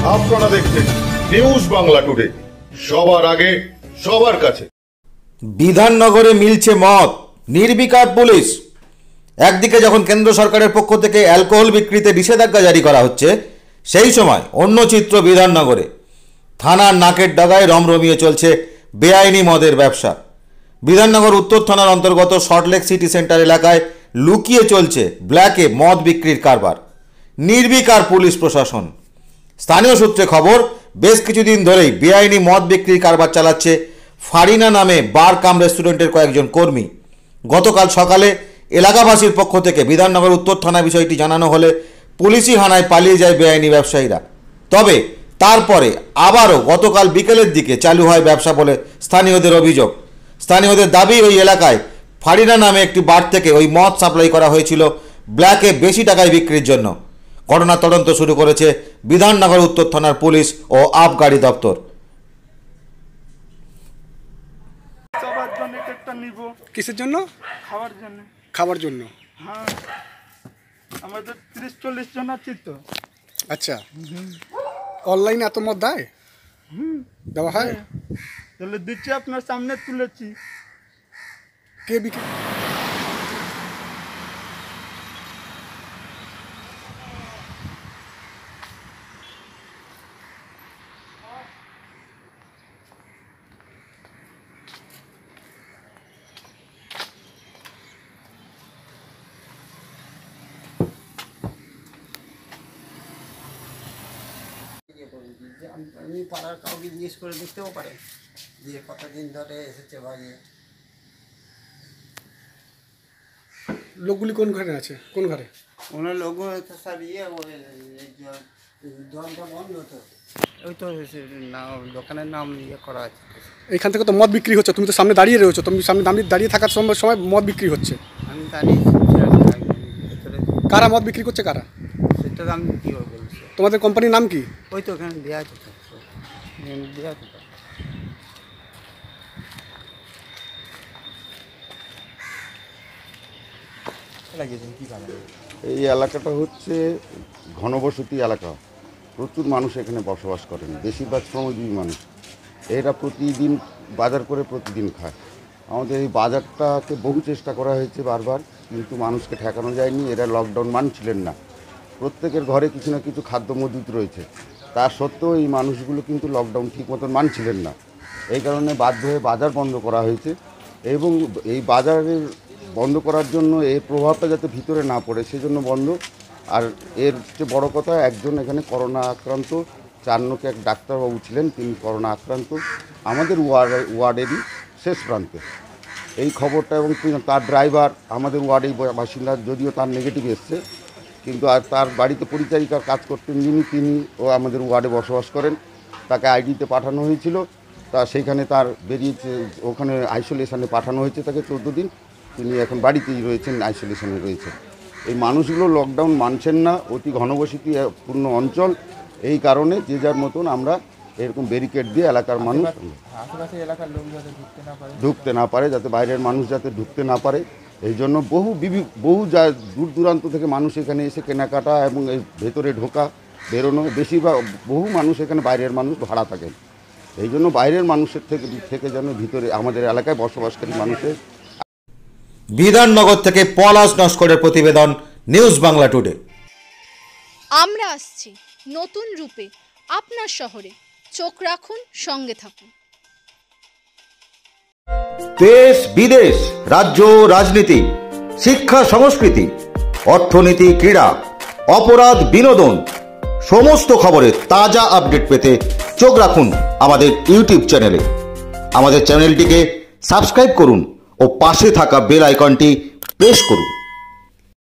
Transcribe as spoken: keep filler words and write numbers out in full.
আপনারা দেখছেন news Bangla today, সবার আগে সবার কাছে। বিধাননগরে মিলছে মদ, নির্বিকার পুলিশ। একদিকে যখন কেন্দ্র সরকারের পক্ষ থেকে অ্যালকোহল বিক্রিতে নিষেধাজ্ঞা জারি করা হচ্ছে, সেই সময় অন্য চিত্র বিধাননগরে। থানার নাকের ডগায় রমরমিয়ে চলছে বেআইনি মদের ব্যবসা। বিধাননগর উত্তর থানার অন্তর্গত সল্টলেক সিটি সেন্টার এলাকায় লুকিয়ে চলছে ব্ল্যাকে মদ বিক্রির কারবার। নির্বিকার পুলিশ প্রশাসন। স্থানীয় সূত্রে খবর, বেশ কিছুদিন ধরেই বেআইনি মদ বিক্রির কারবার চালাচ্ছে ফারিনা নামে বার কাম রেস্টুরেন্টের কয়েকজন কর্মী। গতকাল সকালে এলাকাবাসীর পক্ষ থেকে বিধাননগর উত্তর থানা বিষয়টি জানানো হলে পুলিশি হানায় পালিয়ে যায় বেআইনি ব্যবসায়ীরা। তবে তারপরে আবারও গতকাল বিকেলের দিকে চালু হয় ব্যবসা বলে স্থানীয়দের অভিযোগ। স্থানীয়দের দাবি, ওই এলাকায় ফারিনা নামে একটি বার থেকে ওই মদ সাপ্লাই করা হয়েছিল ব্ল্যাকে বেশি টাকায় বিক্রির জন্য। ঘটনা তদন্ত শুরু করেছে বিধাননগর উত্তর থানার পুলিশ ও আবগারি দপ্তর। কিসের জন্য? খাওয়ার জন্য। খাবার জন্য? হ্যাঁ, আমাদের তিরিশ চল্লিশ জন আছি তো। আচ্ছা, অনলাইনে এত মদ দেয়? হুম, দেওয়া হয়? তাহলে দিচ্ছি, আপনার সামনে তুলেছি। কে বিক্রি? আমি পাড়ার কাউকে জিজ্ঞেস করে দেখতেও পারে যে কতদিন ধরে এসেছে ভাইয়ে। লোকগুলি কোন ঘরে আছে? কোন ঘরে? ওনার লোক স্যার ইয়ে দোকানটা বন্ধ তো, ওই তো না দোকানের নাম ইয়ে করা আছে। এখান থেকে তো মদ বিক্রি হচ্ছে, তুমি তো সামনে দাঁড়িয়ে রয়েছো, তুমি সামনে দাঁড়িয়ে দাঁড়িয়ে থাকার সময় সময় মদ বিক্রি হচ্ছে। আমি দাঁড়িয়ে কারা মদ বিক্রি করছে? কারা সেটা আমি কী বলছি। তোমাদের কোম্পানির নাম কি? ওই তো ওখানে দেওয়া আছে, দেওয়া আছে। এই এলাকাটা হচ্ছে ঘনবসতি এলাকা, প্রচুর মানুষ এখানে বসবাস করেন, বেশিরভাগ শ্রমজীবী মানুষ। এরা প্রতিদিন বাজার করে প্রতিদিন খায়। আমাদের এই বাজারটাকে বহু চেষ্টা করা হয়েছে বারবার, কিন্তু মানুষকে ঠেকানো যায়নি। এরা লকডাউন মানছিলেন না। প্রত্যেকের ঘরে কিছু না কিছু খাদ্য মজুদ রয়েছে, তা সত্ত্বেও এই মানুষগুলো কিন্তু লকডাউন ঠিক মতন মানছিলেন না। এই কারণে বাধ্য হয়ে বাজার বন্ধ করা হয়েছে, এবং এই বাজারের বন্ধ করার জন্য এই প্রভাবটা যাতে ভিতরে না পড়ে সেজন্য বন্ধ। আর এর চেয়ে বড় কথা, একজন এখানে করোনা আক্রান্ত, চারনোকে এক ডাক্তারবাবু ছিলেন, তিনি করোনা আক্রান্ত, আমাদের ওয়ার্ড ওয়ার্ডেরই শেষ প্রান্তে। এই খবরটা, এবং তার ড্রাইভার আমাদের ওয়ার্ডের বাসিন্দা, যদিও তার নেগেটিভ এসছে, কিন্তু আর তার বাড়িতে পরিচারিকার কাজ করতেন যিনি, তিনি ও আমাদের ওয়ার্ডে বসবাস করেন। তাকে আইডিতে পাঠানো হয়েছিল, তা সেইখানে তার বেরিয়েছে, ওখানে আইসোলেশনে পাঠানো হয়েছে তাকে চোদ্দো দিন। তিনি এখন বাড়িতেই রয়েছেন, আইসোলেশনে রয়েছেন। এই মানুষগুলো লকডাউন মানছেন না, অতি ঘনবসতি পূর্ণ অঞ্চল। এই কারণে যে যার মতন আমরা এরকম ব্যারিকেড দিয়ে এলাকার মানুষ এলাকার লোক যাতে ঢুকতে না পারে, যাতে বাইরের মানুষ যাতে ঢুকতে না পারে, এই জন্য বহু বিভি বহু যা দূর দূরান্ত থেকে মানুষ এখানে এসে কেনাকাটা এবং এই ভেতরে ঢোকা বেরোনো, বেশিরভাগ বহু মানুষ এখানে বাইরের মানুষ ভাড়া থাকেন। এই জন্য বাইরের মানুষের থেকে থেকে যেন ভিতরে আমাদের এলাকায় বসবাসকারী মানুষের। বিধাননগর থেকে পলাশ নস্করের প্রতিবেদন, নিউজ বাংলা টুডে। আমরা আসছি নতুন রূপে আপনার শহরে, চোখ রাখুন, সঙ্গে থাকুন। দেশ বিদেশ, রাজ্য রাজনীতি, শিক্ষা সংস্কৃতি, অর্থনীতি, ক্রীড়া, অপরাধ, বিনোদন, সমস্ত খবরের তাজা আপডেট পেতে চোখ রাখুন আমাদের ইউটিউব চ্যানেলে। আমাদের চ্যানেলটিকে সাবস্ক্রাইব করুন ও পাশে থাকা বেল আইকনটি প্রেস করুন।